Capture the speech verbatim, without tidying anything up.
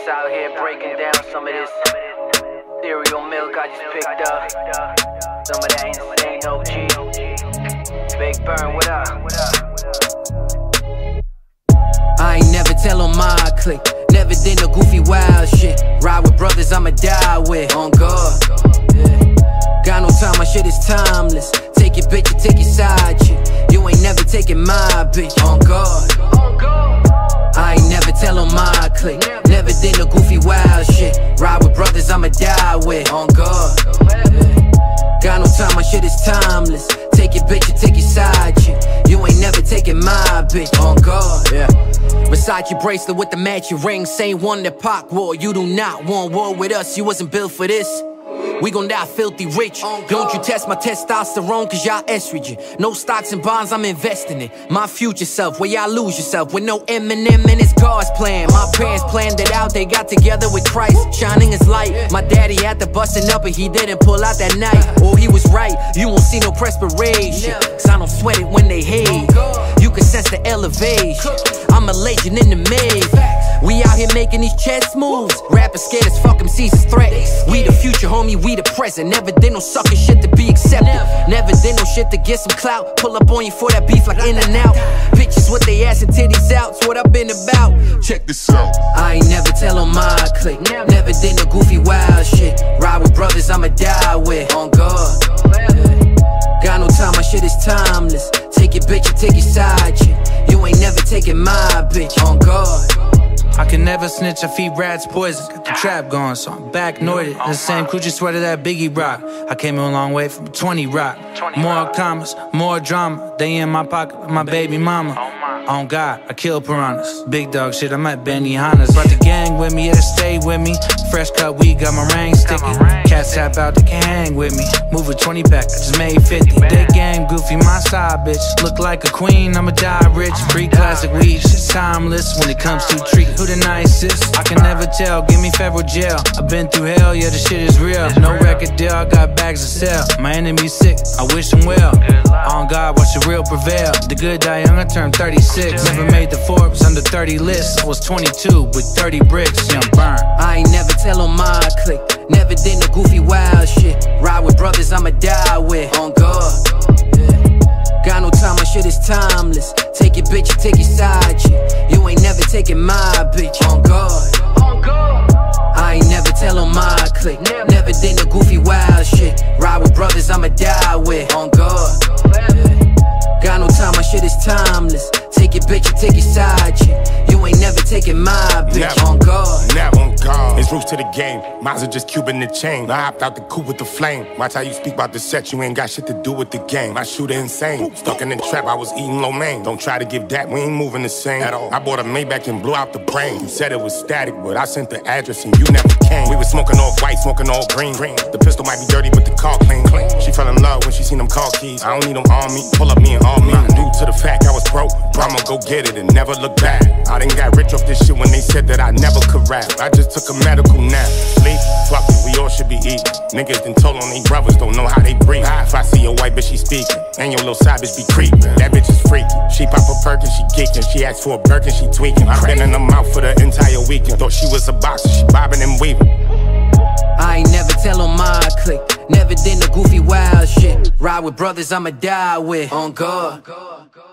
out here breaking down some of this cereal milk I just picked up. Some of that insane O G. Big Burn, what up? I ain't never tell on my clique, never did no goofy wild shit. Ride with brothers I'ma die with, on God. Yeah. Got no time, my shit is timeless. Take your bitch and take your side chick. You ain't never taking my bitch, on God. I ain't never tell on my clique, never did no goofy wild shit. Ride with brothers I'ma die with, on God. Yeah. Got no time, my shit is timeless. Take your bitch and take your side chick. You ain't never taking my bitch, on God. Yeah. Versace bracelet with the matching ring, same one that Pac wore. You do not want war with us, you wasn't built for this. We gon' die filthy rich. Don't you test my testosterone, cause y'all estrogen. No stocks and bonds, I'm investing in my future self, where y'all lose yourself with no Eminem and his God's plan. My parents planned it out, they got together with Christ, shining his light. My daddy had to bustin' up and he didn't pull out that night. Or he was right, you won't see no perspiration, cause I don't sweat it when they hate. You can sense the elevation, I'm a legend in the maze. We out here making these chess moves. Rappers scared as fuck, M Cs is threat. We the future, homie, we the present. Never did no sucker shit to be accepted. Never did no shit to get some clout. Pull up on you for that beef like in and out. Bitches with they ass and titties out, it's what I've been about. Check this out. I ain't never tell on my clique, never did no goofy wild shit. Ride with brothers I'ma die with, on God. Yeah. Got no time, my shit is timeless. Take your bitch and take your side chick. You ain't never taking my bitch, on God. I can never snitch, I feed rats poison. Got the trap going, so I'm back northern. The same Gucci sweater that Biggie rock. I came a long way from twenty rock. More commas, more drama. They in my pocket with my baby mama. On God, I kill piranhas. Big dog shit, I'm at Benihana's. Brought the gang with me, yeah, they stay with me. Fresh cut weed, got my ring sticky. Cats tap out, they can hang with me. Move a twenty back, I just made fifty. They gang goofy, my side bitch. Look like a queen, I'ma die rich. Free classic weed, shit's timeless. When it comes to treat, who the nicest? I can never tell, give me federal jail. I've been through hell, yeah, the shit is real. No record deal, I got bags to sell. My enemy's sick, I wish him well. On God, watch the real prevail. The good die young, I turned thirty-six. Never made the Forbes under thirty list. I was twenty-two with thirty bricks, young burn. I ain't never tell on my clique, never did no goofy wild shit. Ride with brothers I'ma die with, on God. Yeah. Got no time, my shit is timeless. Take your bitch and take your side chick. You ain't never taking my bitch, on God. I ain't never tell on my clique, never did no goofy wild shit. Ride with brothers I'ma die with, on God. Yeah. Got no time, my shit is timeless. Take your bitch and take your side chick. You ain't never taking my bitch, never, on God. Never, on God. It's roots to the game. Miles are just Cuban the chain. I hopped out the coupe with the flame. Watch how you speak about the set. You ain't got shit to do with the game. I shoot it insane. Stuck in the trap, I was eating lo mein. Don't try to give that, we ain't moving the same at all. I bought a Maybach and blew out the brain. You said it was static, but I sent the address and you never came. We was smoking all white, smoking all green. green. The pistol might be dirty, but the car clean. clean. She fell in love when she seen them car keys. I don't need them on me. Pull up me and all me. Due to the fact I was broke, I'ma go get it and never look back. I done got rich off this shit when they said that I never could rap. I just took a medical nap. Sleep, fuck it, we all should be eating. Niggas done told on they brothers, don't know how they breathe. If I see your white bitch, she speaking, and your little side bitch be creeping. That bitch is freaky. She pop a perk and she geeking. She asked for a Birkin, she tweaking. I've been in her mouth for the entire weekend. Thought she was a boxer, she bobbing and weaving. I ain't never tell on my clique, never did no goofy wild shit. Ride with brothers I'ma die with, on God.